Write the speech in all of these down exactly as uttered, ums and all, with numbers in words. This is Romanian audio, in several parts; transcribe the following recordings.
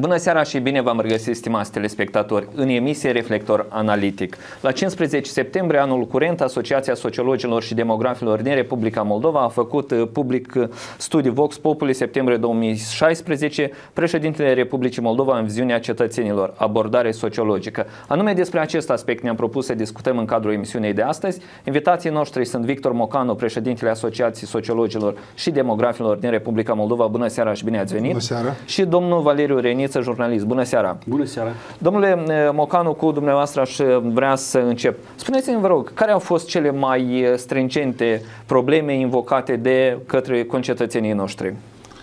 Bună seara și bine v-am regăsit, stimați telespectatori, în emisie Reflector Analitic. La cincisprezece septembrie anul curent, Asociația Sociologilor și Demografilor din Republica Moldova a făcut public studiul Vox Populi septembrie două mii șaisprezece, președintele Republicii Moldova în viziunea cetățenilor, abordare sociologică. Anume despre acest aspect ne-am propus să discutăm în cadrul emisiunii de astăzi. Invitații noștri sunt Victor Mocanu, președintele Asociației Sociologilor și Demografilor din Republica Moldova. Bună seara și bine ați venit! Bună seara! Și domnul Valeriu Reniță, jurnalist. Bună seara! Bună seara! Domnule Mocanu, cu dumneavoastră aș vrea să încep. Spuneți-mi, vă rog, care au fost cele mai stringente probleme invocate de către concetățenii noștri?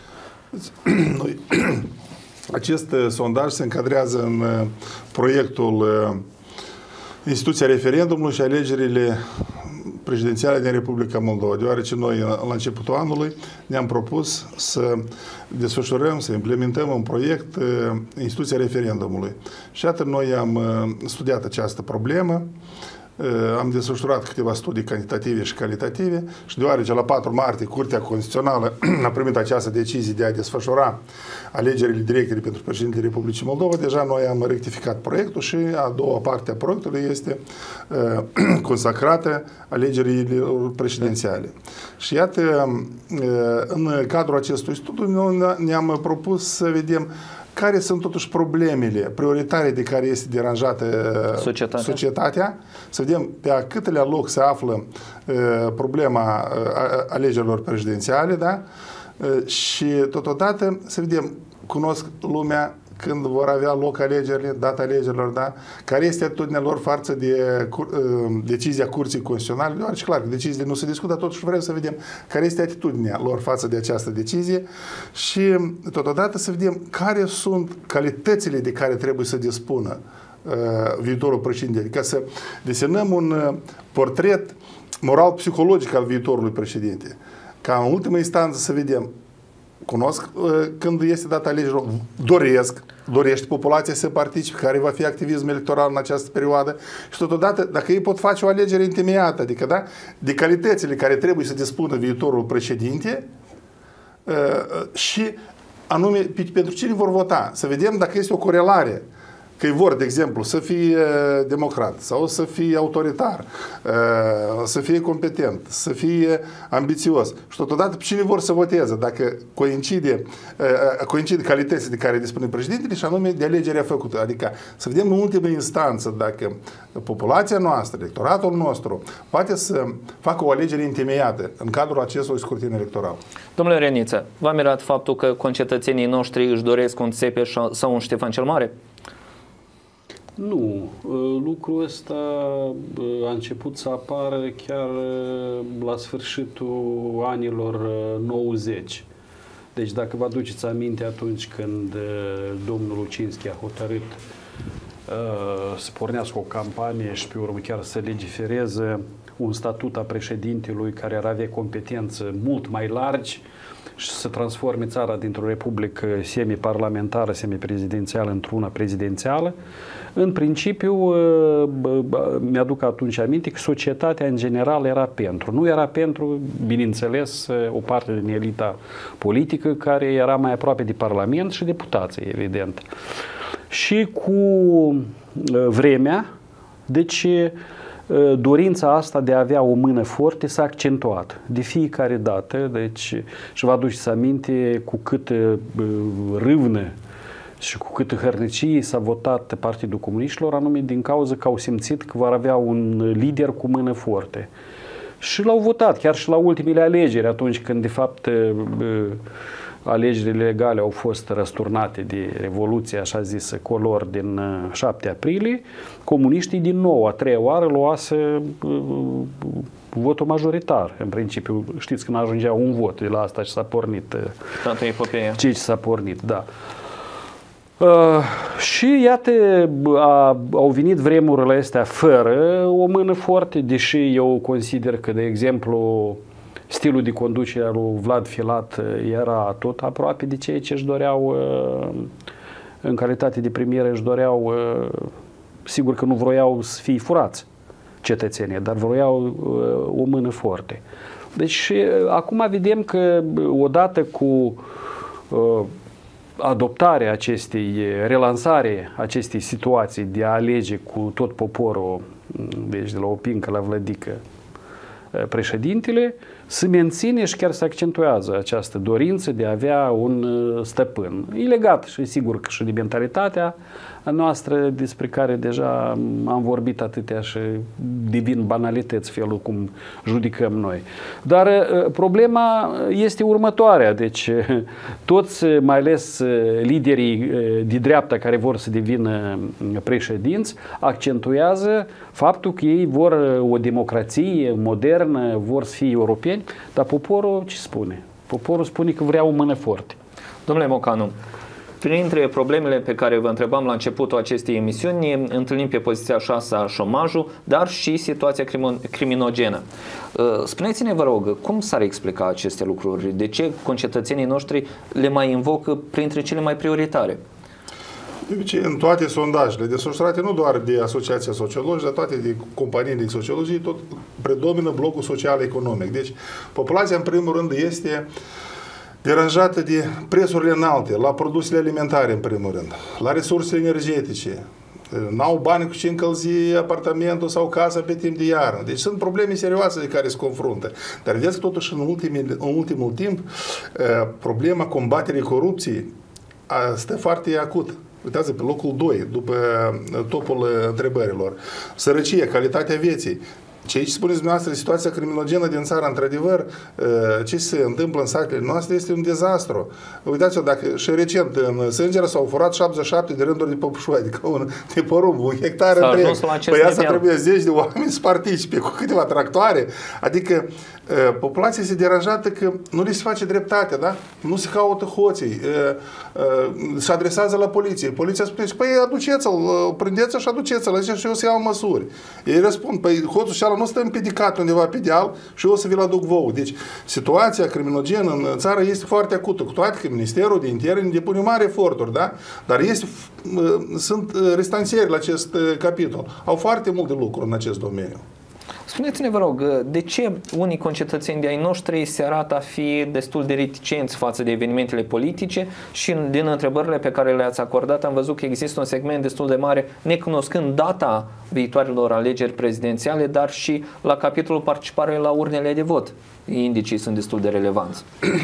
Noi, acest sondaj se încadrează în proiectul Instituția Referendumului și alegerile prezidențiale din Republica Moldova, deoarece noi la începutul anului ne-am propus să desfășurăm, să implementăm un proiect Instituția Referendumului. Și atât noi am studiat această problemă, am desfășurat câteva studii cantitative și calitative și deoarece la patru martie Curtea Constituțională a primit această decizie de a desfășura alegerile directe pentru președintele Republicii Moldova, deja noi am rectificat proiectul și a doua parte a proiectului este uh, consacrată alegerilor prezidențiale. Și iată, uh, în cadrul acestui studiu noi ne-am propus să vedem care sunt totuși problemele prioritare de care este deranjată societatea, societatea să vedem pe a câtelea loc se află uh, problema uh, alegerilor prezidențiale, da? Uh, și totodată să vedem, cunosc lumea când vor avea loc alegerile, data alegerilor, da? Care este atitudinea lor față de uh, decizia Curții Constituționale, deoarece clar că deciziile nu se discută, totuși vrem să vedem care este atitudinea lor față de această decizie și totodată să vedem care sunt calitățile de care trebuie să dispună uh, viitorul președinte, adică să desenăm un uh, portret moral-psihologic al viitorului președinte, ca în ultimă instanță să vedem cunosc când este data alegerilor, doresc, dorește populația să participe, care va fi activism electoral în această perioadă și totodată, dacă ei pot face o alegere întemeiată, adică da, de calitățile care trebuie să dispună viitorul președinte și anume pentru cine vor vota, să vedem dacă este o corelare, că îi vor, de exemplu, să fie democrat sau să fie autoritar, să fie competent, să fie ambițios și totodată pe cine vor să voteze, dacă coincide, coincide calitățile de care dispune președintele și anume de alegerea făcută. Adică să vedem în ultimă instanță dacă populația noastră, electoratul nostru, poate să facă o alegere întemeiată în cadrul acestui scrutin electoral. Domnule Reniță, v-a mirat faptul că concetățenii noștri își doresc un Țepeș sau un Ștefan cel Mare? Nu. Lucrul ăsta a început să apară chiar la sfârșitul anilor nouăzeci. Deci dacă vă aduceți aminte atunci când domnul Lucinski a hotărât să pornească o campanie și pe urmă chiar să legifereze un statut a președintelui care ar avea competență mult mai largi și să transforme țara dintr-o republică semi-parlamentară, semi-prezidențială într-una prezidențială, în principiu, mi-aduc atunci aminte că societatea în general era pentru. Nu era pentru, bineînțeles, o parte din elita politică care era mai aproape de Parlament și deputații, evident. Și cu vremea, deci dorința asta de a avea o mână forte s-a accentuat de fiecare dată, deci și vă aduceți aminte cu câtă râvnă și cu câtă hărnicie s-a votat Partidul Comuniștilor, anume din cauza că au simțit că vor avea un lider cu mână forte. Și l-au votat, chiar și la ultimele alegeri, atunci când de fapt alegerile legale au fost răsturnate de Revoluția, așa zisă, color din șapte aprilie, comuniștii din nou, a treia oară, luase votul majoritar. În principiu, știți că nu ajungea un vot de la asta și s-a pornit. Toată epopeea. Ce s-a pornit, da. Uh, și iată, a, au venit vremurile astea fără o mână forte, deși eu consider că, de exemplu, stilul de conducere al lui Vlad Filat era tot aproape de ceea ce își doreau în calitate de premier, își doreau, sigur că nu vroiau să fie furați cetățenii, dar vroiau o mână forte. Deci acum vedem că odată cu adoptarea acestei, relansare acestei situații de a alege cu tot poporul, deci de la Opincă la Vlădică, președintele, se menține și chiar se accentuează această dorință de a avea un stăpân. E legat și sigur că și de mentalitatea noastră despre care deja am vorbit atâtea și devin banalități felul cum judicăm noi. Dar problema este următoarea. Deci toți, mai ales liderii de dreapta care vor să devină președinți, accentuează faptul că ei vor o democrație modernă, vor să fie europeni, dar poporul ce spune? Poporul spune că vrea o mână forte. Domnule Mocanu, printre problemele pe care vă întrebam la începutul acestei emisiuni, întâlnim pe poziția șasea șomajul, dar și situația criminogenă. Spuneți-ne, vă rog, cum s-ar explica aceste lucruri? De ce concetățenii noștri le mai invocă printre cele mai prioritare? De obicei, în toate sondajele desfășurate, nu doar de Asociația Sociologi, dar toate de companii de sociologie, tot predomină blocul social-economic. Deci, populația, în primul rând, este deranjată de prețurile înalte, la produsele alimentare, în primul rând, la resursele energetice. N-au bani cu ce încălzi apartamentul sau casa pe timp de iarnă. Deci sunt probleme serioase de care se confruntă. Dar vedeți că totuși în, ultimul, în ultimul timp problema combaterii corupției stă foarte acută. Uitați, pe locul doi, după topul întrebărilor. Sărăcie, calitatea vieții. Ce aici spuneți dumneavoastră, situația criminogenă din țară, într-adevăr, ce se întâmplă în satele noastre este un dezastru. Uitați-vă, dacă și recent în Sângera s-au furat șaptezeci și șapte de rânduri de păpușoare, adică un, de porumb, un hectar întreg. Păi asta trebuie zeci de oameni să participe cu câteva tractoare. Adică populația este deranjată că nu li se face dreptate, da? Nu se caută hoții, se adresează la poliție. Poliția spune, păi aduceți-l, prindeți-l și aduceți-l, și eu să iau măsuri. Ei răspund, păi hoțul și ala nu stă împiedicat undeva pe deal și eu o să vi-l aduc vouă. Deci situația criminogenă în țară este foarte acută, cu toate că Ministerul de Interne depune mari eforturi, da? Dar este, sunt restanțieri la acest capitol. Au foarte multe lucruri în acest domeniu. Spuneți-ne, vă rog, de ce unii concetățeni de ai noștri se arată a fi destul de reticenți față de evenimentele politice și din întrebările pe care le-ați acordat am văzut că există un segment destul de mare necunoscând data viitoarelor alegeri prezidențiale, dar și la capitolul participare la urnele de vot. Indicii sunt destul de relevanți.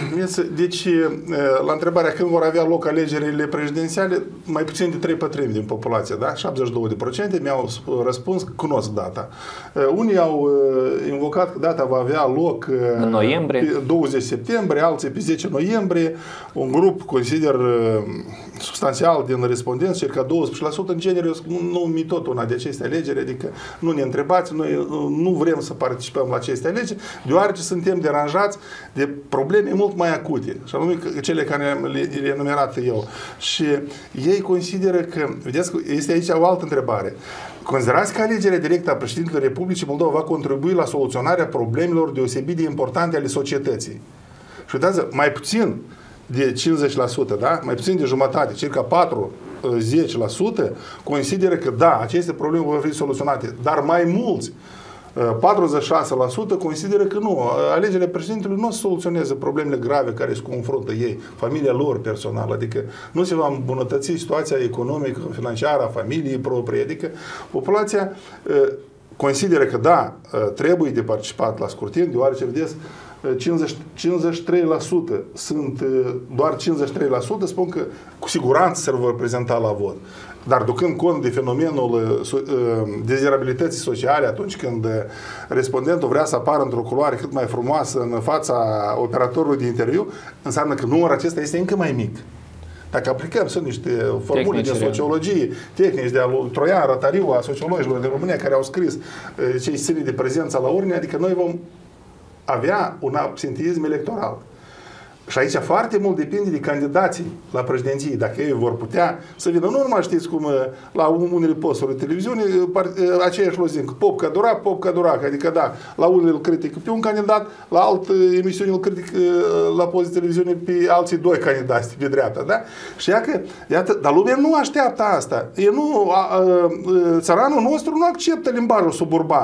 Deci, la întrebarea când vor avea loc alegerile prezidențiale, mai puțin de trei pătrimi din populație, da? șaptezeci și două la sută mi-au răspuns că cunosc data. Unii au invocat că data va avea loc în noiembrie, pe douăzeci septembrie, alții pe zece noiembrie. Un grup, consider, substanțial din respondenți, circa douăsprezece la sută, în genere, nu mi tot una de aceste alegeri, adică nu ne întrebați, noi nu vrem să participăm la aceste alegeri, deoarece suntem deranjați de probleme mult mai acute, și anume cele care le-am enumerat eu. Și ei consideră că, vedeți, este aici o altă întrebare. Considerați că alegerea directă a președintelui Republicii Moldova va contribui la soluționarea problemelor deosebit de importante ale societății? Și uitați, mai puțin de cincizeci la sută, da? Mai puțin de jumătate, circa patru la zece la sută, consideră că da, aceste probleme vor fi soluționate, dar mai mulți, patruzeci și șase la sută, consideră că nu. Alegerea președintelui nu o să soluționeze problemele grave care se confruntă ei, familia lor personală, adică nu se va îmbunătăți situația economică, financiară a familiei proprii, adică populația consideră că da, trebuie de participat la scrutin, deoarece, vedeți, cincizeci, cincizeci și trei la sută sunt, doar cincizeci și trei la sută spun că cu siguranță se vor prezenta la vot. Dar ducând cont de fenomenul dezirabilității sociale, atunci când respondentul vrea să apară într-o culoare cât mai frumoasă în fața operatorului de interviu, înseamnă că numărul acesta este încă mai mic. Dacă aplicăm, sunt niște formule de sociologie, tehnici de lui Troian Rătariu, a sociologilor din România, care au scris ce ține de prezența la urne, adică noi vom avea un absenteism electoral. Și aici foarte mult depinde de candidații la președinție, dacă ei vor putea să vină. Nu numai știți cum la unele posturi de televiziune, aceiași lozincă, Pop ca Durac, Pop ca Durac, adică da, la unele îl critică pe un candidat, la altă emisiune îl critică la post de televiziune pe alții doi candidați pe dreapta, da? Și iată, iată, dar lumea nu așteaptă asta. E nu, a, a, țăranul nostru nu acceptă limbajul suburban.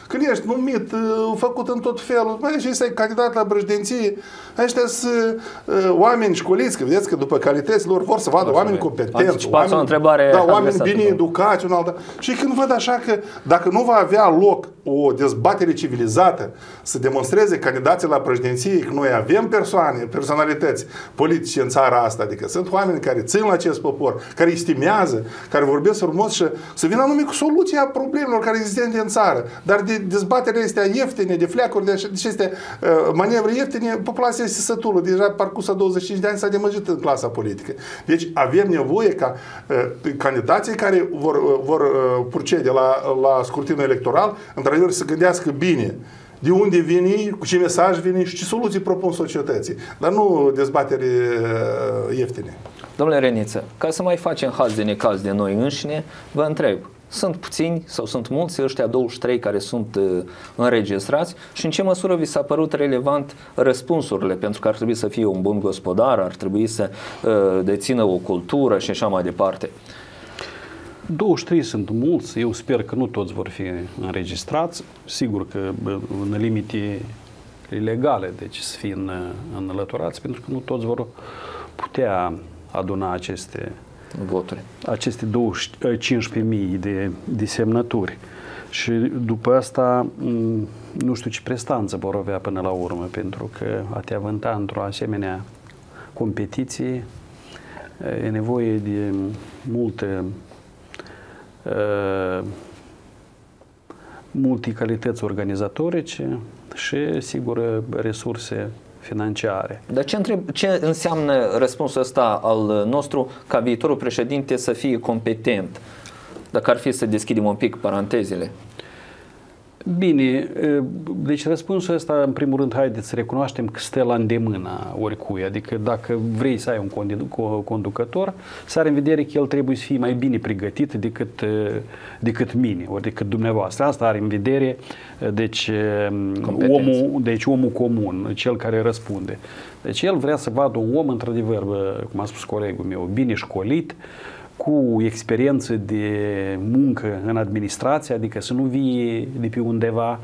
când ești numit, făcut în tot felul, mai și este candidat la președinție, ăștia sunt oameni școliți, că vedeți că după calitățile lor vor să vadă oameni competenți, oameni, o întrebare da, oameni bine educați, un altă. Și când văd așa că dacă nu va avea loc o dezbatere civilizată să demonstreze candidații la președinție că noi avem persoane, personalități politice în țara asta, adică sunt oameni care țin la acest popor, care estimează, care vorbesc frumos și să vină anume cu soluția problemelor care existente în țară. Dar de dezbaterile astea ieftine, de fleacuri, de aceste uh, manevre ieftine, populația este sătulă. Deja parcursul a douăzeci și cinci de ani s-a demăgit în clasa politică. Deci avem nevoie ca uh, candidații care vor, uh, vor uh, procede la, la scrutinul electoral, într-adevăr să gândească bine de unde vine, cu ce mesaj vine și ce soluții propun societății. Dar nu dezbatere uh, ieftine. Domnule Reniță, ca să mai facem haz de necaz de noi înșine, vă întreb, sunt puțini sau sunt mulți ăștia douăzeci și trei care sunt uh, înregistrați și în ce măsură vi s-a părut relevant răspunsurile? Pentru că ar trebui să fie un bun gospodar, ar trebui să uh, dețină o cultură și așa mai departe. douăzeci și trei sunt mulți, eu sper că nu toți vor fi înregistrați, sigur că în limite legale, deci să fie în, înlăturați, pentru că nu toți vor putea aduna aceste voturi, aceste cincisprezece mii de, de semnături. Și după asta nu știu ce prestanță vor avea până la urmă, pentru că a te avânta într-o asemenea competiție e nevoie de multe uh, multe calități organizatorice și, sigur, resurse financiare. Dar ce, întreb, ce înseamnă răspunsul ăsta al nostru ca viitorul președinte să fie competent? Dacă ar fi să deschidem un pic parantezele. Bine, deci răspunsul ăsta, în primul rând, haideți să recunoaștem că stă la îndemâna oricui. Adică dacă vrei să ai un conducător, să are în vedere că el trebuie să fie mai bine pregătit decât, decât mine, ori decât dumneavoastră. Asta are în vedere deci, omul, deci omul comun, cel care răspunde. Deci el vrea să vadă un om, într-adevăr, cum a spus colegul meu, bine școlit, cu experiență de muncă în administrație, adică să nu vii de pe undeva.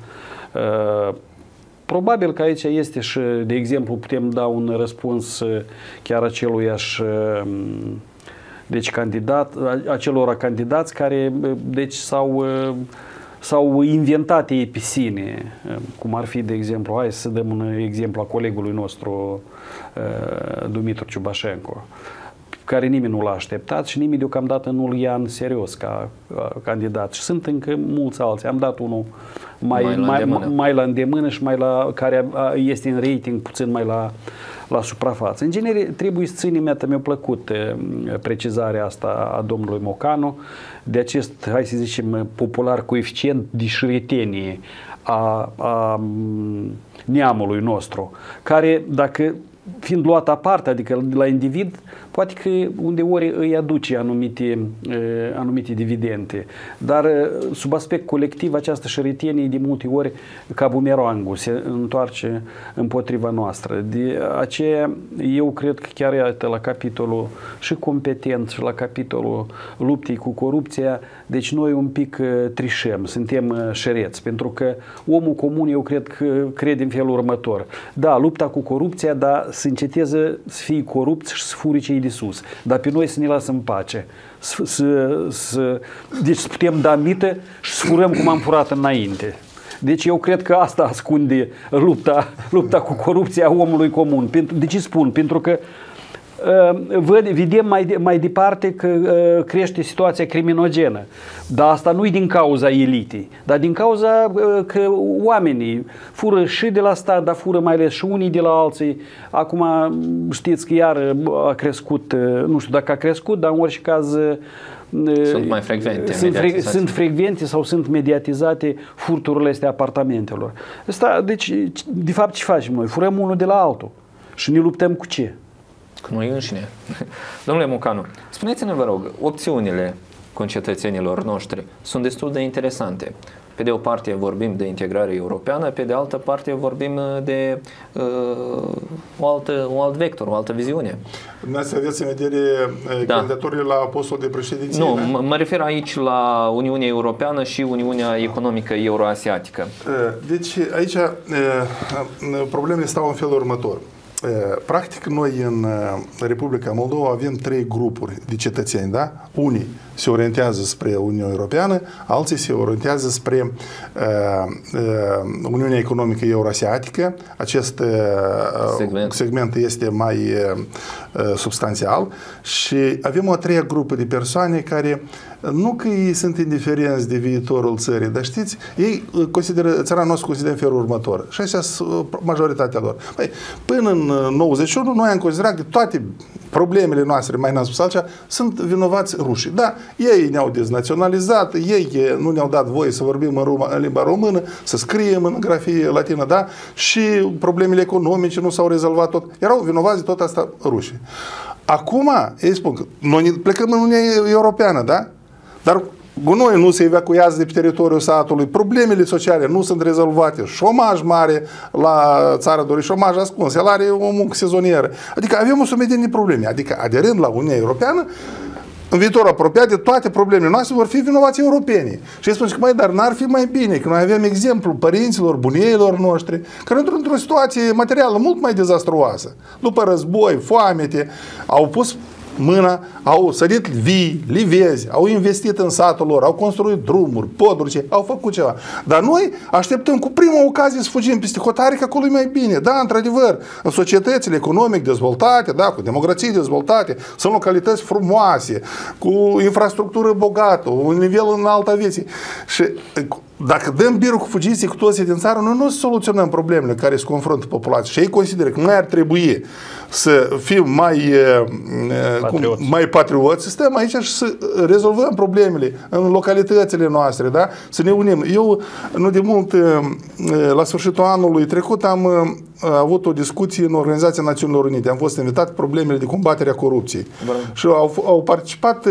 Probabil că aici este și, de exemplu, putem da un răspuns chiar aceluiași deci candidat, acelora candidați care deci s-au s-au inventat ei pe sine, cum ar fi, de exemplu, hai să dăm un exemplu a colegului nostru Dumitru Ciubașenko, care nimeni nu l-a așteptat și nimeni deocamdată nu-l ia în serios ca uh, candidat. Și sunt încă mulți alții. Am dat unul mai, mai, la, mai, îndemână. mai la îndemână și mai la, care este în rating puțin mai la, la suprafață. În genere, trebuie să ținem, mi-a plăcut uh, precizarea asta a domnului Mocanu, de acest, hai să zicem, popular coeficient de șiretenie a, a neamului nostru, care, dacă fiind luat aparte, adică la individ, poate că undeori îi aduce anumite, anumite dividende. Dar sub aspect colectiv, această șeretenie de multe ori ca bumerangul se întoarce împotriva noastră. De aceea eu cred că chiar iată, la capitolul și competent și la capitolul luptei cu corupția, deci noi un pic trișăm, suntem șereți, pentru că omul comun eu cred că crede în felul următor. Da, lupta cu corupția, dar să înceteze să fie corupți și să furi cei de sus. Dar pe noi să ne lasă în pace. Să, să, să, deci să putem da mită și să furăm cum am furat înainte. Deci eu cred că asta ascunde lupta, lupta cu corupția omului comun. De ce spun? Pentru că Văd, vedem mai, de, mai departe că uh, crește situația criminogenă. Dar asta nu e din cauza elitei, dar din cauza uh, că oamenii fură și de la stat, dar fură mai ales și unii de la alții. Acum știți că iar a crescut, uh, nu știu dacă a crescut, dar în orice caz uh, sunt mai frecvente. Sunt, fre, sunt frecvente sau sunt mediatizate furturile astea apartamentelor. Asta, deci, de fapt, ce facem noi? Furăm unul de la altul și ne luptăm cu ce? Cu noi înșine. Domnule Mocanu, spuneți-ne, vă rog, opțiunile concetățenilor noștri sunt destul de interesante. Pe de o parte vorbim de integrare europeană, pe de altă parte vorbim de uh, o altă, un alt vector, o altă viziune. Dumneavoastră aveți în vedere da. candidaturile la postul de președinție? Nu, da? mă refer aici la Uniunea Europeană și Uniunea Economică Euroasiatică. Deci aici problemele stau în felul următor. Practic, noi în Republica Moldova avem trei grupuri de cetățeni, da? Unii se orientează spre Uniunea Europeană, alții se orientează spre uh, uh, Uniunea Economică Euroasiatică. Acest uh, segment. segment este mai uh, substanțial și avem o a treia grupă de persoane care nu că ei sunt indiferenți de viitorul țării, dar știți, ei consideră, țara noastră consideră în felul următor. Și așa sunt majoritatea lor. Păi, până în nouăzeci și unu, noi am considerat că toate problemele noastre, mai n-am spus altceva, sunt vinovați rușii. Da, ei ne-au deznaționalizat, ei nu ne-au dat voie să vorbim în, Roma, în limba română, să scriem în grafie latină, da? Și problemele economice nu s-au rezolvat tot. Erau vinovați de tot asta rușii. Acum, ei spun că noi plecăm în Uniunea Europeană, da? Dar gunoiul nu se evacuează de pe teritoriul satului, problemele sociale nu sunt rezolvate, șomaj mare la țara dori, șomaj ascuns, el are o muncă sezonieră. Adică avem o sumedenie de probleme. Adică aderând la Uniunea Europeană, în viitor apropiat de toate problemele noastre vor fi vinovați europenii. Și spun că, mai dar n-ar fi mai bine că noi avem exemplul părinților, bunieilor noștri, care într-o situație materială mult mai dezastruoasă. După război, foamete, au pus mâna, au sărit vii, livezi, au investit în satul lor, au construit drumuri, poduri, au făcut ceva. Dar noi așteptăm cu prima ocazie să fugim peste hotare, că acolo e mai bine. Da, într-adevăr, în societățile economic dezvoltate, da, cu democrații dezvoltate, sunt localități frumoase, cu infrastructură bogată, un nivel înalt a vieții. Și dacă dăm birul cu fugiții cu toții din țară, noi nu soluționăm problemele care se confruntă populația. Și ei consideră că noi ar trebui să fim mai patrioți, cum, mai patrioți, să stăm aici și să rezolvăm problemele în localitățile noastre, da? Să ne unim. Eu, nu de mult, la sfârșitul anului trecut, am avut o discuție în Organizația Națiunilor Unite. Am fost invitat problemele de combatere a corupției. Bun. Și au, au participat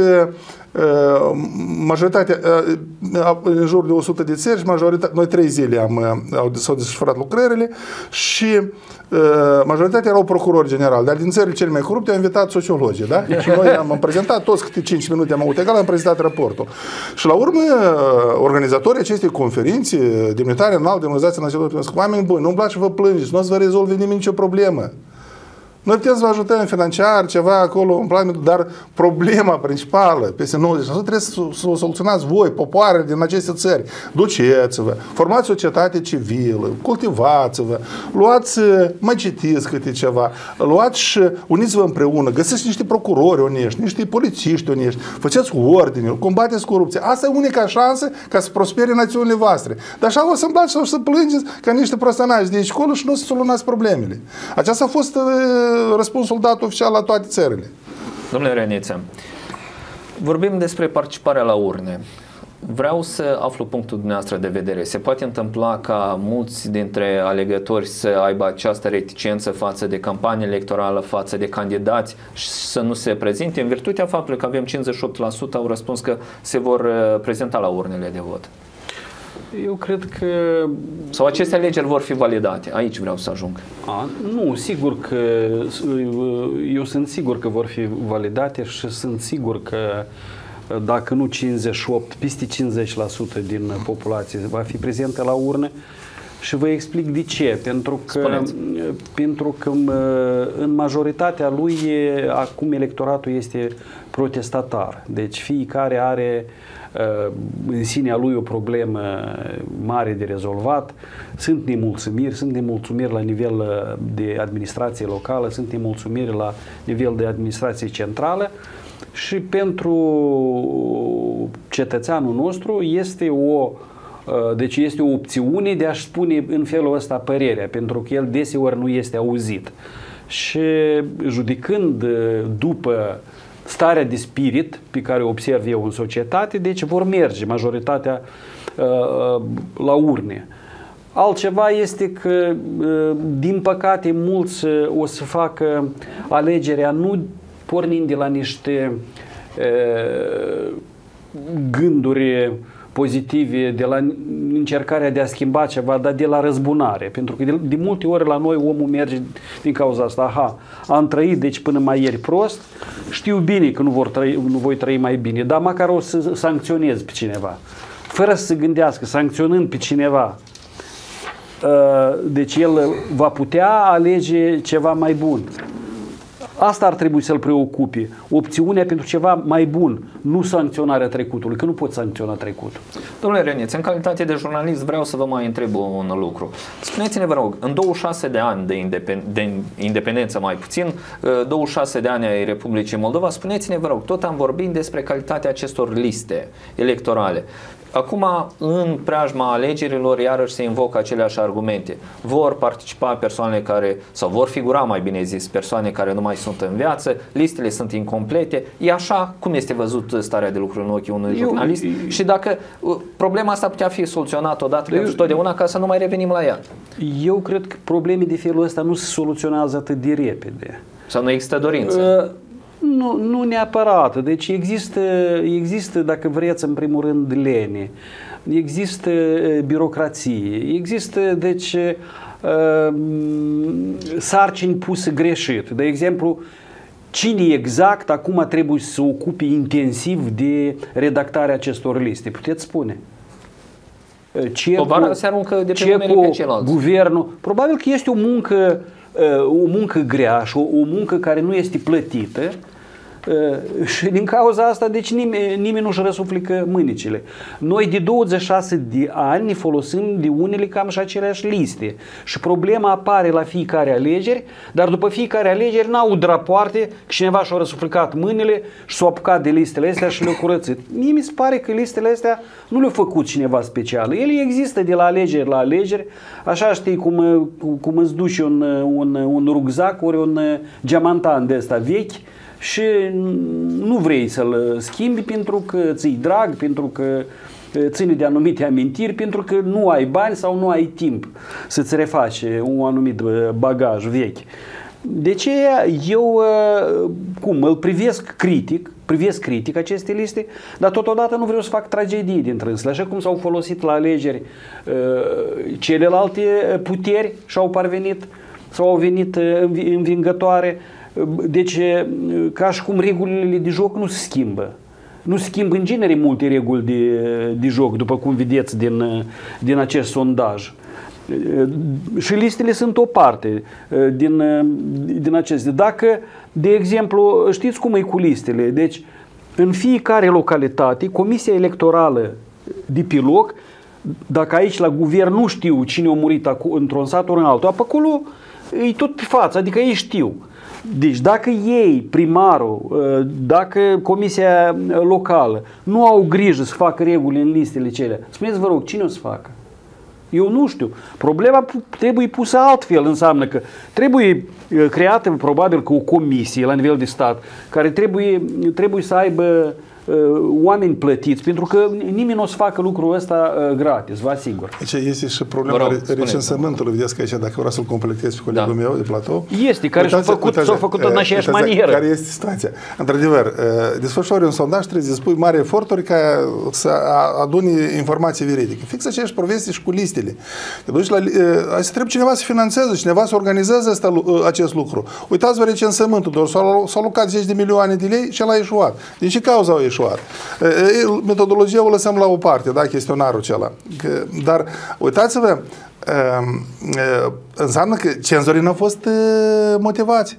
majoritatea, în jur de o sută de țări și majoritatea, noi trei zile am, s-au desfășurat lucrările și majoritatea erau procurori generali, dar din țările cele mai corupte au invitat sociologii, da? Și noi am prezentat toți câte cinci minute, am avut egal, am prezentat raportul. Și la urmă, organizatorii acestei conferințe, demnitari înalt de Organizația Națională Unite, oameni buni, nu-mi place să vă plângeți, nu o să vă rezolve nimeni nicio problemă. Noi putem să vă ajutăm financiar, ceva acolo, în plan, dar problema principală, peste nouăzeci la sută, trebuie să, să o soluționați voi, popoarele din aceste țări. Duceți-vă, formați societate civilă, cultivați-vă, luați, mai citiți câte ceva, luați și uniți-vă împreună, găsiți niște procurori onești, niște polițiști onești, faceți ordine, combateți corupția. Asta e unica șansă ca să prospere națiunile voastre. Dar așa o să îmi sau să plângeți ca niște prostanași de aici acolo și nu o să solunați problemele. Aceasta a fost răspunsul dat oficial la toate țările. Domnule Răniță, vorbim despre participarea la urne. Vreau să aflu punctul dumneavoastră de vedere. Se poate întâmpla ca mulți dintre alegători să aibă această reticență față de campanie electorală, față de candidați și să nu se prezinte în virtutea faptului că avem cincizeci și opt la sută au răspuns că se vor prezenta la urnele de vot? Eu cred că... Sau aceste alegeri vor fi validate? Aici vreau să ajung. A, nu, sigur că... Eu sunt sigur că vor fi validate și sunt sigur că dacă nu cincizeci și opt, peste cincizeci la sută din populație va fi prezentă la urne. Și vă explic de ce. Pentru că, pentru că în majoritatea lui acum electoratul este protestatar. Deci fiecare are în sinea lui o problemă mare de rezolvat. Sunt nemulțumiri, sunt nemulțumiri la nivel de administrație locală, sunt nemulțumiri la nivel de administrație centrală și pentru cetățeanul nostru este o deci este o opțiune de a-și spune în felul ăsta părerea, pentru că el deseori nu este auzit. Și judecând după starea de spirit pe care o observ eu în societate, deci vor merge majoritatea uh, la urne. Altceva este că, uh, din păcate, mulți o să facă alegerea nu pornind de la niște uh, gânduri pozitive de la încercarea de a schimba ceva, dar de la răzbunare. Pentru că de, de multe ori la noi omul merge din cauza asta. Aha, am trăit deci până mai ieri prost, știu bine că nu, vor trăi, nu voi trăi mai bine, dar măcar o să sancționez pe cineva. Fără să se gândească, sancționând pe cineva, deci el va putea alege ceva mai bun. Asta ar trebui să-l preocupe. Opțiunea pentru ceva mai bun, nu sancționarea trecutului, că nu poți sancționa trecutul. Domnule Reneț, în calitate de jurnalist vreau să vă mai întreb un lucru. Spuneți-ne, vă rog, în douăzeci și șase de ani de, independ de independență, mai puțin, douăzeci și șase de ani ai Republicii Moldova, spuneți-ne, vă rog, tot am vorbit despre calitatea acestor liste electorale. Acum, în preajma alegerilor, iarăși se invocă aceleași argumente. Vor participa persoane care, sau vor figura, mai bine zis, persoane care nu mai sunt în viață, listele sunt incomplete. E așa cum este văzut starea de lucruri în ochii unui eu, jurnalist? Eu, și dacă problema asta putea fi soluționată odată pentru totdeauna, ca să nu mai revenim la ea? Eu cred că probleme de felul ăsta nu se soluționează atât de repede. Sau nu există dorință? Uh, Nu, nu neapărat. Deci există, există, dacă vreți, în primul rând, lene. Există birocrație. Există, deci, sarcini puse greșit. De exemplu, cine exact acum trebuie să se ocupe intensiv de redactarea acestor liste? Puteți spune? Povara se aruncă de pe umele pe ceilalți. Guvernul. Probabil că este o muncă o muncă grea și o, o muncă care nu este plătită și din cauza asta deci nimeni, nimeni nu-și răsuflică mânicile. Noi de douăzeci și șase de ani ne folosim de unele cam și aceleași liste și problema apare la fiecare alegeri, dar după fiecare alegeri n-au rapoarte că cineva și-a răsuflicat mâinile și s-a apucat de listele astea și le-a curățit. Mie mi se pare că listele astea nu le-a făcut cineva special. Ele există de la alegeri la alegeri, așa știi cum, cum îți duci un, un, un rugzac ori un geamantan de ăsta vechi și nu vrei să-l schimbi pentru că ți-i drag, pentru că ține de anumite amintiri, pentru că nu ai bani sau nu ai timp să-ți refaci un anumit bagaj vechi. De ce eu cum, îl privesc critic, privesc critic aceste liste, dar totodată nu vreau să fac tragedii dintre însele. Așa cum s-au folosit la alegeri celelalte puteri și au parvenit sau au venit învingătoare. Deci, ca și cum regulile de joc nu se schimbă. Nu se schimbă în genere multe reguli de, de joc, după cum vedeți din, din acest sondaj. Și listele sunt o parte din, din acestea. Dacă, de exemplu, știți cum e cu listele? Deci, în fiecare localitate, Comisia Electorală de pe loc, dacă aici la guvern nu știu cine a murit într-un sat ori în altul, pe acolo e tot pe față, adică ei știu. Deci dacă ei, primarul, dacă comisia locală nu au grijă să facă reguli în listele cele, spuneți vă rog, cine o să facă? Eu nu știu. Problema trebuie pusă altfel, înseamnă că trebuie creată probabil că o comisie la nivel de stat care trebuie, trebuie să aibă oameni plătiți, pentru că nimeni nu o să facă lucrul ăsta gratis, vă asigur. Deci este și problema recensământului, vedeți că aici, dacă vreau să-l completez pe colegul da. meu de platou. Este, care s-a făcut, făcut în aceeași manieră. Care este situația. Într-adevăr, desfășori un sondaj, trebuie să spui mari eforturi ca să aduni informații veridice. Fix aceeași poveste și cu listele. Te duci la, să trebuie cineva să finanțeze, cineva să organizeze asta, acest lucru. Uitați-vă recensământul, doar s-au alocat zeci de milioane de lei și el a eșuat. Din ce cauza au eșuat? Metodologia o lăsăm la o parte, da, chestionarul acela. Dar uitați-vă, înseamnă că cenzorii n-au fost motivați.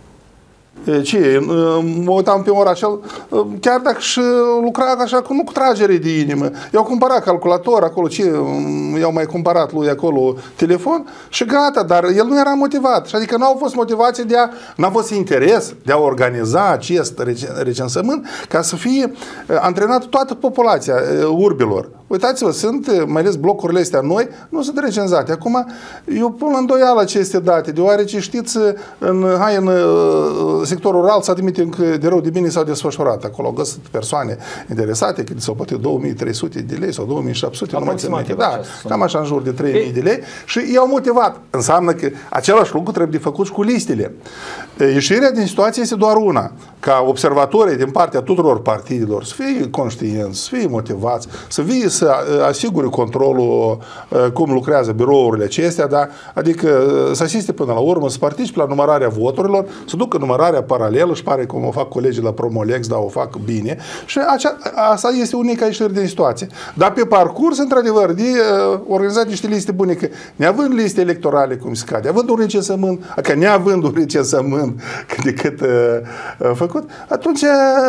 Ce? Mă uitam pe ora acel, chiar dacă și lucra așa, nu cu tragere de inimă. I-au cumpărat calculator acolo, ce i-au mai cumpărat lui acolo telefon și gata, dar el nu era motivat. Și adică n-au fost motivație de a, n-a fost interes de a organiza acest recensământ ca să fie antrenat toată populația urbilor. Uitați-vă, sunt, mai ales blocurile astea noi, nu sunt recenzate. Acum, eu pun la îndoială aceste date, deoarece știți, în, hai, în sectorul rural să admitem că de rău de bine s-au desfășurat. Acolo au găsit persoane interesate, că s-au plătit două mii trei sute de lei sau două mii șapte sute, nu mai țin minte. Da, cam așa în jur de trei mii de lei și i-au motivat. Înseamnă că același lucru trebuie de făcut și cu listele. Ieșirea din situație este doar una. Ca observatorii din partea tuturor partidelor să fie conștienți, să fie motivați, să fie să asigure controlul cum lucrează birourile acestea, da? Adică să asiste până la urmă, să participe la numărarea voturilor, să ducă numărarea paralelă, și pare cum o fac colegii la Promolex, dar o fac bine. Și acea, asta este unica ieșire din situație. Dar pe parcurs, într-adevăr, de uh, organizat niște liste bune, că neavând liste electorale cum se cade, având un recensământ, că neavând un recensământ decât uh, uh, făcut, atunci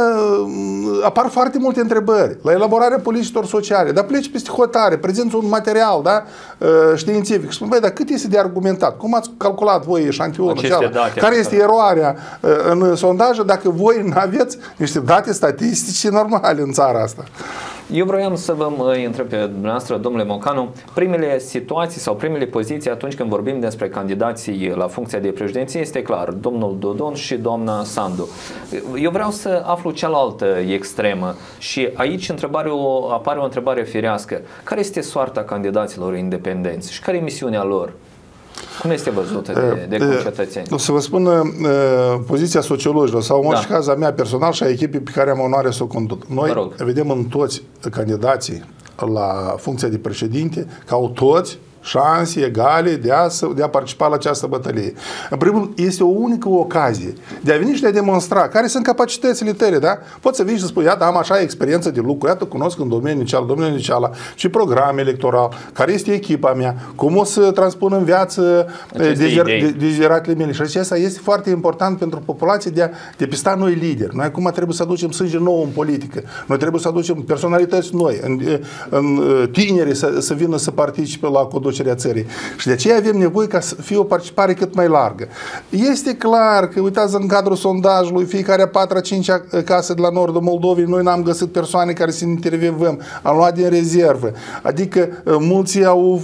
uh, apar foarte multe întrebări. La elaborarea politicilor sociale, dar pleci peste hotare, prezinți un material, da, uh, științific și spun, băi, dar cât este de argumentat? Cum ați calculat voi eșantionul cealaltă? Care este eroarea uh, în sondaje dacă voi nu aveți niște date statistice normale în țara asta? Eu vroiam să vă întreb pe dumneavoastră, domnule Mocanu, primele situații sau primele poziții atunci când vorbim despre candidații la funcția de președinție, este clar, domnul Dodon și doamna Sandu. Eu vreau să aflu cealaltă extremă și aici întrebare o, apare o întrebare firească. Care este soarta candidaților independenți și care e misiunea lor? Cum este văzută de, de concetățeni? O să vă spun uh, poziția sociologilor sau în orice da. caz a mea personal și a echipei pe care am onoarea să o conduc. Noi vedem în toți candidații la funcția de președinte că au toți șanse egale de a, de a participa la această bătălie. În primul rând, este o unică ocazie de a veni și de a demonstra care sunt capacitățile tale, da? Poți să vii și să spui, iată, am așa experiență de lucru, iată, cunosc în domeniul cealaltă, domeniul cealaltă, și program electoral, care este echipa mea, cum o să transpun în viață dezideratele mele. Și acesta este foarte important pentru populație de a depista noi lideri. Noi acum trebuie să aducem sânge nou în politică. Noi trebuie să aducem personalități noi, în, în tineri să, să vină să participe la conducerea țării. Și de aceea avem nevoie ca să fie o participare cât mai largă. Este clar că, uitați, în cadrul sondajului, fiecare a patra, cincea casă de la nordul Moldovei, noi n-am găsit persoane care să intervievăm. Am luat din rezervă. Adică mulți au,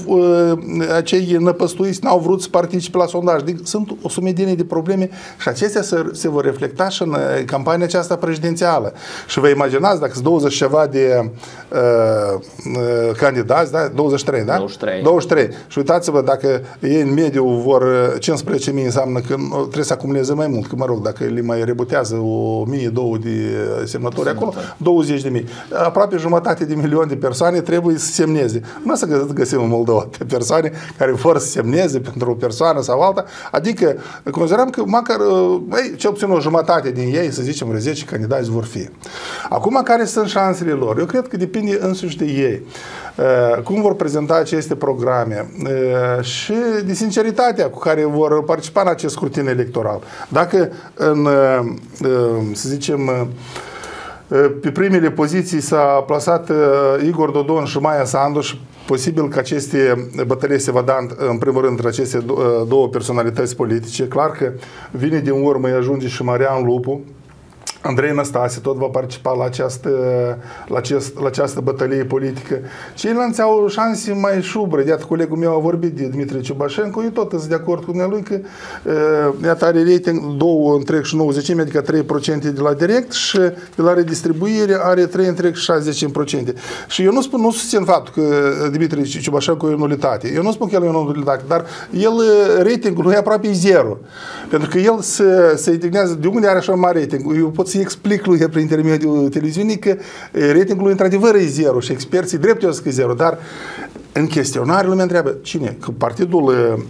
acei năpăstuiți n-au vrut să participe la sondaj. Adică sunt o sumedenie de probleme și acestea se, se vor reflecta și în campania aceasta prezidențială. Și vă imaginați, dacă sunt douăzeci ceva de uh, candidați, da? douăzeci și trei, da? douăzeci și trei. douăzeci și trei. Și uitați-vă, dacă ei în mediu vor cincisprezece mii, înseamnă că trebuie să acumuleze mai mult, că mă rog, dacă le mai rebutează o mie, două de semnători acolo, douăzeci de mii. Aproape jumătate de milion de persoane trebuie să semneze. Nu o să găsim în Moldova pe persoane care vor să semneze pentru o persoană sau alta, adică considerăm că măcar, ei, cel puțin o jumătate din ei, să zicem, vreo zece candidați vor fi. Acum, care sunt șansele lor? Eu cred că depinde însuși de ei. Cum vor prezenta aceste programe și de sinceritatea cu care vor participa în acest scrutin electoral. Dacă în, să zicem, pe primele poziții s-a plasat Igor Dodon și Maia Sandu și posibil că aceste bătălii se va da în primul rând între aceste două personalități politice, clar că vine din urmă, îi ajunge și Marian Lupu. Andrei Năstase tot va participa la această, la, acest, la această bătălie politică. Ceilalți au șanse mai șubre. Iată, colegul meu a vorbit de Dmitrie Ciubașenko, eu tot sunt de acord cu lui că iată, are rating doi întreg și nouăzeci, adică trei la sută de la direct și de la redistribuire are trei întreg și șaizeci la sută. Și eu nu spun, nu susțin faptul că Dmitrie Ciubașenko e o nulitate. Eu nu spun că el e o nulitate, dar el, ratingul lui e aproape zero. Pentru că el se, se indignează de unde are așa mare rating. Eu pot să explic lui prin intermediul televiziunii că ratingul lui într-adevăr e zero și experții drept eu zic zero, dar în chestionare lumea întreabă cine? Că partidul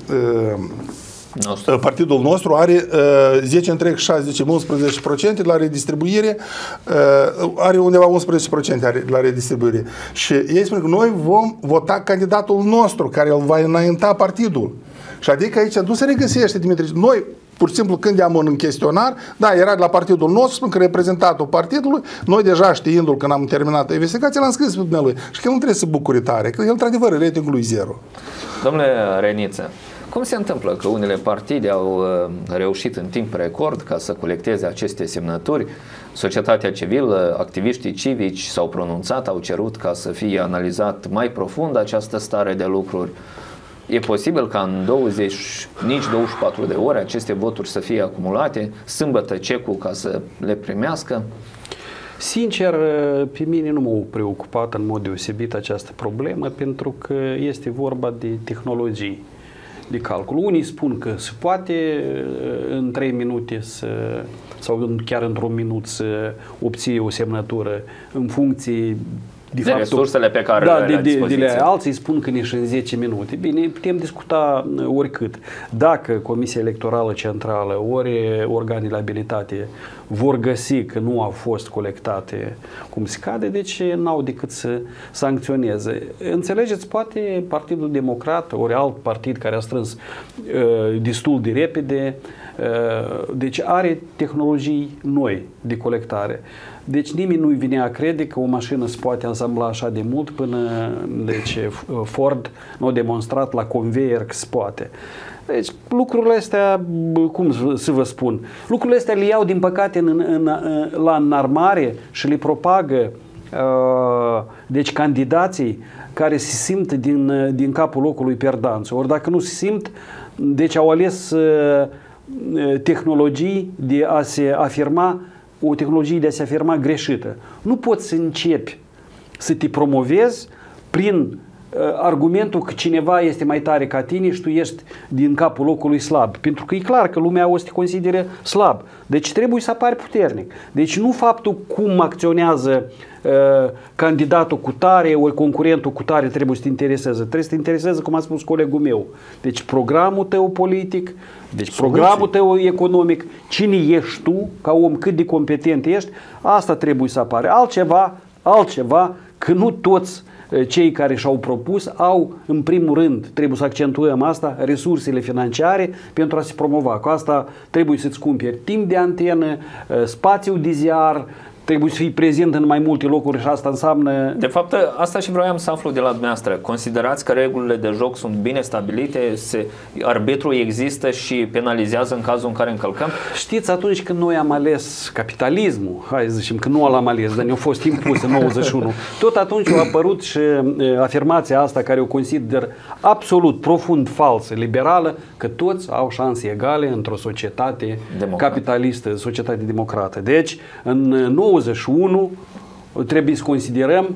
nostru. Partidul nostru are uh, zece întreg șase, zicem unsprezece la sută la redistribuire, uh, are undeva unsprezece la sută la redistribuire. Și ei spun că noi vom vota candidatul nostru care îl va înainta partidul. Și adică aici nu se regăsește Dimitrie. Noi pur și simplu, când am în chestionar, da, era de la partidul nostru, spun că reprezentatul partidului, noi deja știindu-l când am terminat investigația, l-am scris pe dumnealui. Și că el nu trebuie să bucure tare, că el, într-adevăr, ratingul lui zero. Domnule Reniță, cum se întâmplă că unele partide au reușit în timp record ca să colecteze aceste semnături? Societatea civilă, activiștii civici s-au pronunțat, au cerut ca să fie analizat mai profund această stare de lucruri. E posibil ca în douăzeci, nici douăzeci și patru de ore aceste voturi să fie acumulate, sâmbătă cecul ca să le primească? Sincer, pe mine nu m-a preocupat în mod deosebit această problemă, pentru că este vorba de tehnologii de calcul. Unii spun că se poate în trei minute să, sau chiar într-un minut să obții o semnătură în funcție de, de resursele pe care da, le de, are de, la de, de alții spun că nici în zece minute. Bine, putem discuta oricât. Dacă Comisia Electorală Centrală ori organele abilitate vor găsi că nu au fost colectate cum se cade, deci n-au decât să sancționeze. Înțelegeți, poate Partidul Democrat ori alt partid care a strâns uh, destul de repede, uh, deci are tehnologii noi de colectare. Deci nimeni nu-i vine a crede că o mașină se poate ansambla așa de mult până deci Ford nu a demonstrat la conveier că se poate. Deci lucrurile astea, cum să vă spun, lucrurile astea le iau din păcate în, în, la înarmare și le propagă uh, deci candidații care se simt din, din capul locului perdanți. Ori dacă nu se simt, deci au ales uh, tehnologii de a se afirma, o tehnologie de a se afirma greșită. Nu poți să începi să te promovezi prin argumentul că cineva este mai tare ca tine și tu ești din capul locului slab. Pentru că e clar că lumea o să te considere slab. Deci trebuie să apari puternic. Deci nu faptul cum acționează uh, candidatul cu tare ori concurentul cu tare trebuie să te intereseze. Trebuie să te intereseze, cum a spus colegul meu. Deci programul tău politic, deci Soluții. programul tău economic, cine ești tu ca om, cât de competent ești, asta trebuie să apare. Altceva, altceva, că nu toți cei care și-au propus au, în primul rând, trebuie să accentuăm asta, resursele financiare pentru a se promova. Cu asta trebuie să-ți cumperi timp de antenă, spațiu de ziar, trebuie să fii prezent în mai multe locuri și asta înseamnă... De fapt, asta și vroiam să aflu de la dumneavoastră. Considerați că regulile de joc sunt bine stabilite, se, arbitrul există și penalizează în cazul în care încălcăm? Știți, atunci când noi am ales capitalismul, hai să zicem că nu l-am ales, dar ne-a fost impus în nouăzeci și unu, tot atunci a apărut și afirmația asta care o consider absolut, profund falsă, liberală, că toți au șanse egale într-o societate Democrat. capitalistă, societate democrată. Deci, în nouăzeci și unu trebuie să considerăm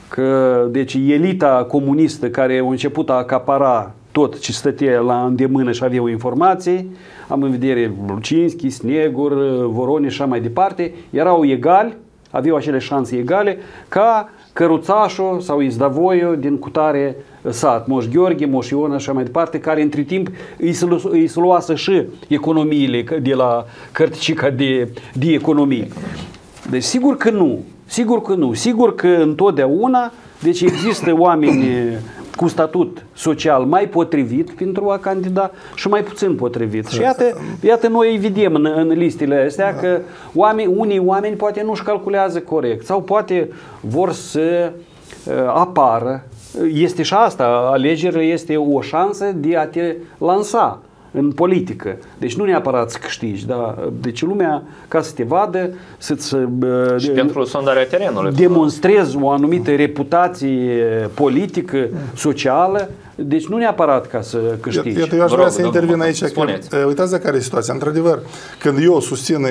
că deci elita comunistă care a început a acapara tot ce stătea la îndemână și avea informații, am în vedere Lucinski, Snegur, Voronin și așa mai departe, erau egali, aveau acele șanse egale ca căruțașul sau izdavoiul din cutare sat, Moș Gheorghe, Moș Iona și așa mai departe, care între timp îi se, îi se luase și economiile de la cărticica de, de economie. Deci sigur că nu, sigur că nu, sigur că întotdeauna deci există oameni cu statut social mai potrivit pentru a candida și mai puțin potrivit. Și iată, iată noi vedem în, în listele astea că oameni, unii oameni poate nu-și calculează corect sau poate vor să uh, apară. Este și asta, alegerile este o șansă de a te lansa în politică. Deci nu neapărat să câștigi, da? Deci lumea, ca să te vadă, să-ți și uh, pentru sondarea terenului, demonstrezi o anumită reputație politică, socială, deci nu neapărat ca să câștigi. Iată, eu aș vrea să intervin aici. Că, uitați de care e situația. Într-adevăr, când eu susțin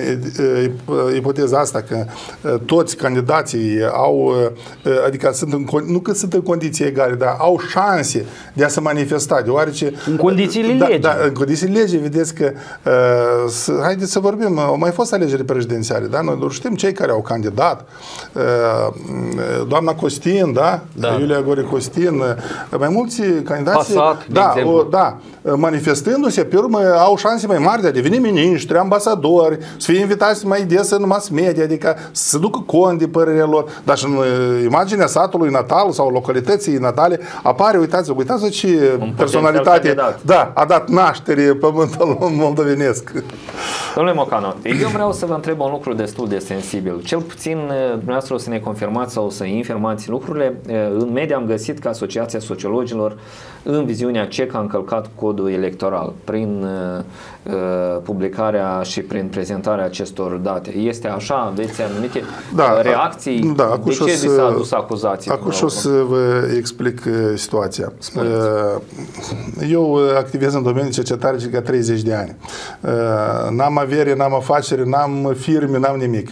ipoteza asta că toți candidații au, adică sunt în, nu că sunt în condiții egale, dar au șanse de a se manifesta, deoarece... În condițiile da, legii. Da, în condițiile legii, vedeți că uh, haideți să vorbim, au mai fost alegeri prezidențiale, da? Noi știm cei care au candidat, uh, doamna Costin, da? Da. Iulia Gore Costin, uh, mai mulți candidații, Passat, da, o, da, manifestându-se, pe urmă au șanse mai mari de a deveni miniștri, ambasadori, să fie invitați mai des în mass media, adică să se ducă cont de părerea lor, dar și în imaginea satului natal sau localității natale apare, uitați, uitați ce un personalitate da, a dat naștere pământul moldovenesc. Domnule Mocanu, eu vreau să vă întreb un lucru destul de sensibil. Cel puțin dumneavoastră o să ne confirmați sau să infirmați lucrurile. În media am găsit că Asociația Sociologilor în viziunea C E C a încălcat codul electoral prin uh, publicarea și prin prezentarea acestor date. Este așa? Aveți anumite da, reacții? Da, de ce să, vi s-a adus acuzații? Acum și o să vă explic uh, situația. Spuneți. Eu activez în domeniul cercetare circa treizeci de ani. N-am avere, n-am afacere, n-am firme, n-am nimic.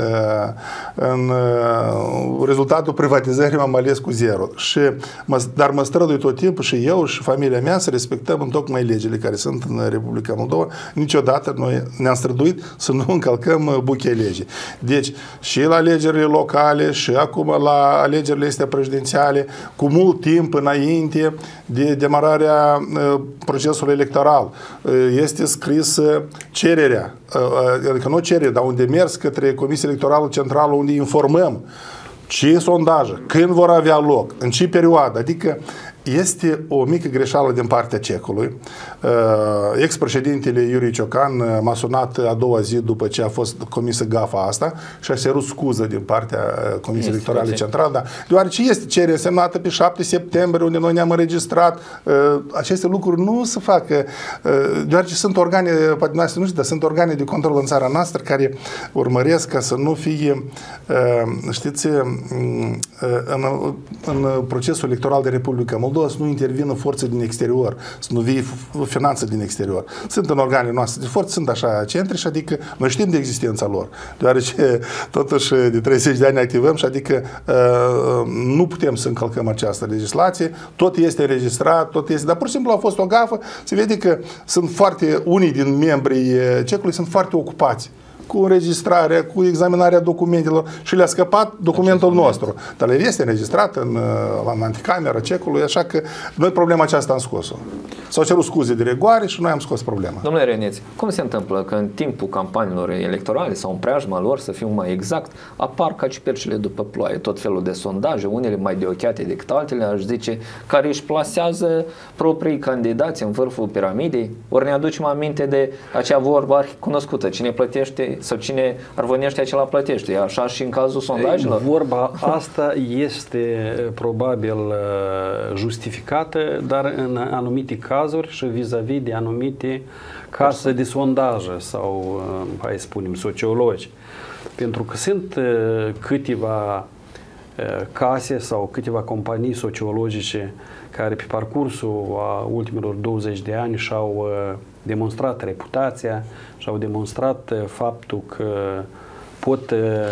În rezultatul privatizării m-am ales cu zero. Și, dar mă strădui tot timpul și eu și familia mea să respectăm întocmai legile care sunt în Republica Moldova. Niciodată noi ne-am străduit să nu încălcăm buchea legii. Deci, și la alegerile locale și acum la alegerile astea prezidențiale, cu mult timp înainte de demararea procesului electoral, este scris cererea, adică nu cerere, dar un demers către Comisia Electorală Centrală unde informăm ce sondaje, când vor avea loc, în ce perioadă, adică este o mică greșeală din partea cecului. Ex-președintele Iurie Ciocan m-a sunat a doua zi după ce a fost comisă gafa asta și a cerut scuză din partea Comisiei Electorale Centrale, da, deoarece este cerere semnată pe șapte septembrie, unde noi ne-am înregistrat. Aceste lucruri nu se fac, deoarece sunt organe, poate nu știu, dar sunt organe de control în țara noastră care urmăresc ca să nu fie, știți, în, în procesul electoral de Republica Moldova să nu intervină forțe din exterior, să nu vie finanțe din exterior. Sunt în organele noastre de forță, sunt așa centri și adică noi știm de existența lor, deoarece totuși de treizeci de ani activăm și adică nu putem să încălcăm această legislație, tot este înregistrat, tot este, dar pur și simplu a fost o gafă, se vede că sunt foarte, unii din membrii cecului sunt foarte ocupați cu înregistrarea, cu examinarea documentelor și le-a scăpat documentul nostru. Dar el este înregistrat în, în anticameră cecului, așa că noi problema aceasta am scos-o. S-au cerut scuze de rigoare și noi am scos problema. Domnule Reneț, cum se întâmplă că în timpul campaniilor electorale sau în preajma lor, să fiu mai exact, apar ca ciupercile după ploaie, tot felul de sondaje, unele mai de ochiate decât altele, aș zice, care își plasează proprii candidați în vârful piramidei? Ori ne aducem aminte de acea vorbă cunoscută, cine plătește sau cine arvonește, acela plătește. E așa și în cazul sondajelor? Vorba asta este probabil justificată, dar în anumite cazuri și vis-a-vis de anumite case de sondaje sau, hai să spunem, sociologi. Pentru că sunt câteva case sau câteva companii sociologice care pe parcursul a ultimilor douăzeci de ani și-au demonstrat reputația și-au demonstrat faptul că pot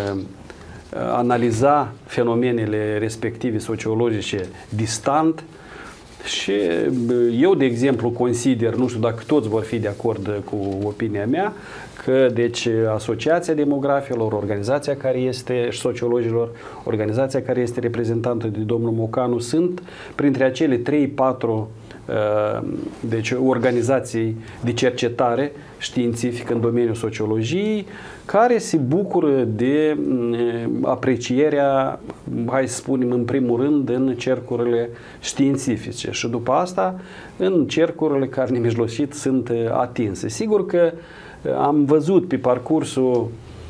analiza fenomenele respective sociologice distant și eu, de exemplu, consider, nu știu dacă toți vor fi de acord cu opinia mea, că deci Asociația Demografilor, organizația care este, și sociologilor, organizația care este reprezentată de domnul Mocanu, sunt printre acele trei patru deci organizații de cercetare științifică în domeniul sociologiei care se bucură de aprecierea, hai să spunem, în primul rând în cercurile științifice și după asta în cercurile care nemijlocit sunt atinse. Sigur că am văzut pe parcursul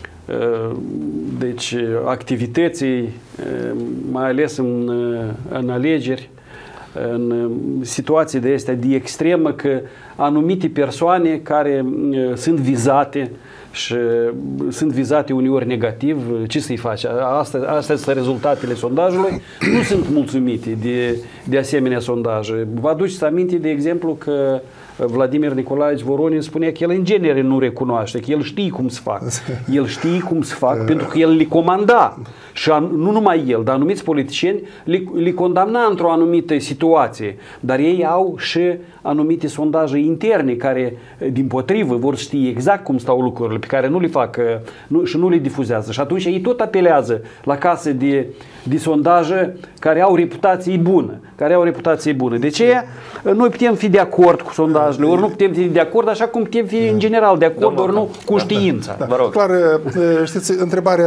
deci activității, mai ales în, în alegeri, în situații de astea de extremă, că anumite persoane care sunt vizate și sunt vizate uneori negativ, ce să-i faci? Astea, astea sunt rezultatele sondajului, nu sunt mulțumite de, de asemenea sondaje. Vă aduceți aminte, de exemplu, că Vladimir Nicolaevici Voronin spunea că el în genere nu recunoaște, că el știe cum se fac. El știe cum se fac, pentru că el le comanda. Și nu numai el, dar anumiți politicieni le, le condamna într-o anumită situație. Dar ei au și anumite sondaje interne care, dimpotrivă, vor ști exact cum stau lucrurile, pe care nu le fac nu, și nu le difuzează. Și atunci ei tot apelează la case de, de sondaje care au reputație bună. Care au reputație bună. De ce noi putem fi de acord cu sondajele, ori nu putem fi de acord, așa cum putem fi în general de acord, ori nu cu știința. Da, da. Da. Clar, știți, întrebarea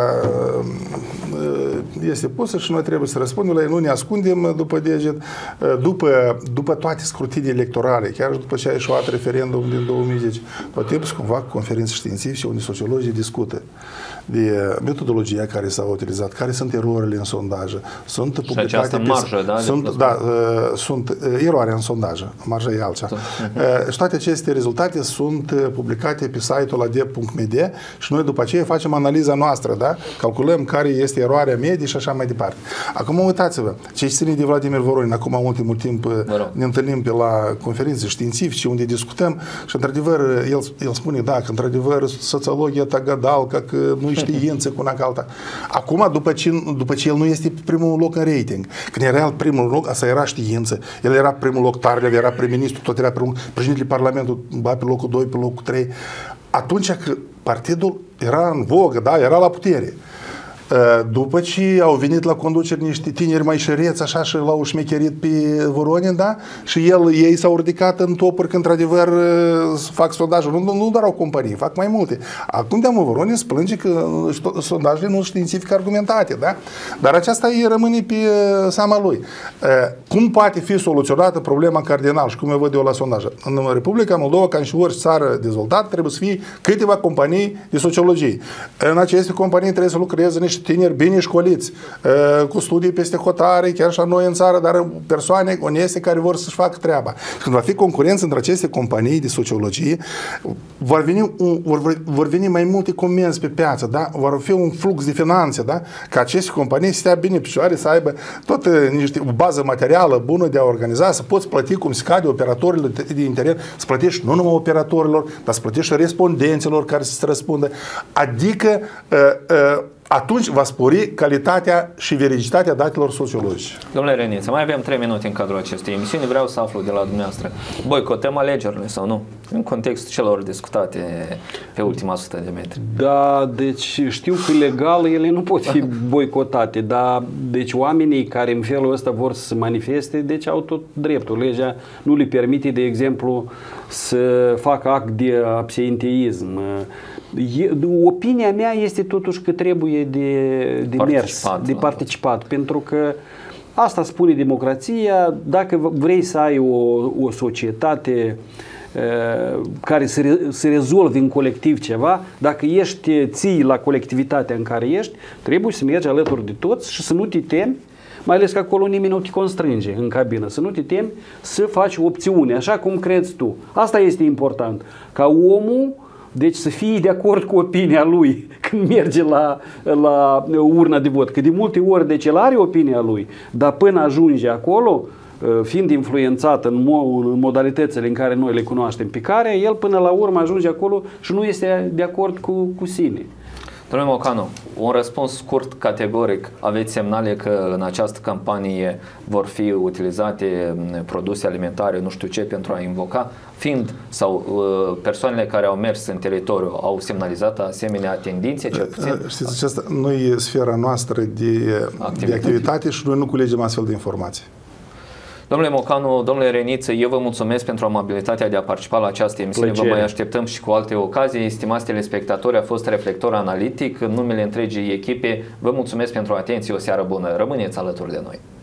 este pusă și noi trebuie să răspundem la ei, nu ne ascundem după deget. După, după toate scrutinii electorale, chiar și după ce a ieșuat referendum din două mii zece, tot timpul se convoacă conferințe științifice unde sociologii discută de metodologia care s-a utilizat, care sunt erorile în sondaje. Sunt publicate și această marjă, da? Sunt, da, sunt eroare în sondaje, marja e altceva. Uh-huh. Și toate aceste rezultate sunt publicate pe site-ul adep punct m d și noi după aceea facem analiza noastră, da? Calculăm care este eroarea medie și și așa mai departe. Acum uitați-vă, ce ține de Vladimir Voronin, acum în ultimul timp ne întâlnim pe la conferințe științifice unde discutăm și într-adevăr el, el spune, da, că într-adevăr sociologia ta gadalcă, că nu știință cu una ca alta. Acum, după ce, după ce el nu este pe primul loc în rating, când era el primul loc, asta era știință, el era primul loc, Tarlev era prim-ministru, tot era primul, președintele Parlamentului, ba pe locul doi, pe locul trei, atunci că partidul era în vogă, da, era la putere. După ce au venit la conducere niște tineri mai șereți, așa, și l-au șmecherit pe Voronin, da? Și el, ei s-au ridicat în topuri, că într-adevăr fac sondajul. Nu, nu doar au companii, fac mai multe. Acum de-amă Voronin se plânge că sondajele nu sunt științific argumentate, da? Dar aceasta îi rămâne pe seama lui. Cum poate fi soluționată problema cardinal și cum eu văd eu la sondaj? În Republica Moldova, ca și orice țară dezvoltată, trebuie să fie câteva companii de sociologie. În aceste companii trebuie să lucreze niște tineri bine școliți, cu studii peste hotare, chiar și la noi în țară, dar persoane oneste care vor să-și facă treaba. Când va fi concurență între aceste companii de sociologie, vor veni, un, vor, vor veni mai multe comenzi pe piață, da? Vor fi un flux de finanțe, da? Ca aceste companii să stea bine picioare, să aibă toată niște, o bază materială bună de a organiza, să poți plăti cum se cade operatorilor de interior, să plătești nu numai operatorilor, dar să plătești și respondenților care să se răspundă. Adică uh, uh, atunci va spori calitatea și veridicitatea datelor sociologice. Domnule Reniță, mai avem trei minute în cadrul acestei emisiuni. Vreau să aflu de la dumneavoastră. Boicotăm alegerile sau nu? În contextul celor discutate pe ultima sută de metri. Da, deci știu că legal ele nu pot fi boicotate, dar deci oamenii care în felul ăsta vor să se manifeste, deci au tot dreptul. Legea nu le permite, de exemplu, să facă act de absenteism. Opinia mea este totuși că trebuie de, de mers, de participat, pentru că asta spune democrația. Dacă vrei să ai o, o societate uh, care să, re, să rezolve în colectiv ceva, dacă ești, ții la colectivitatea în care ești, trebuie să mergi alături de toți și să nu te temi, mai ales că acolo nimeni nu te constrânge în cabină, să nu te temi să faci opțiune, așa cum crezi tu. Asta este important, ca omul deci să fie de acord cu opinia lui când merge la, la urna de vot. Că de multe ori, deci el are opinia lui, dar până ajunge acolo, fiind influențat în, mo în modalitățile în care noi le cunoaștem pe care, el până la urmă ajunge acolo și nu este de acord cu, cu sine. Domnule Mocanu, un răspuns scurt, categoric. Aveți semnale că în această campanie vor fi utilizate produse alimentare, nu știu ce, pentru a invoca, fiind sau uh, persoanele care au mers în teritoriu au semnalizat asemenea tendințe, cel puțin? Știți, aceasta nu e sfera noastră de activitate, de activitate și noi nu culegem astfel de informații. Domnule Mocanu, domnule Reniță, eu vă mulțumesc pentru amabilitatea de a participa la această emisiune. Vă mai așteptăm și cu alte ocazii. Stimați telespectatori, a fost Reflector Analitic. În numele întregii echipe, vă mulțumesc pentru atenție. O seară bună. Rămâneți alături de noi.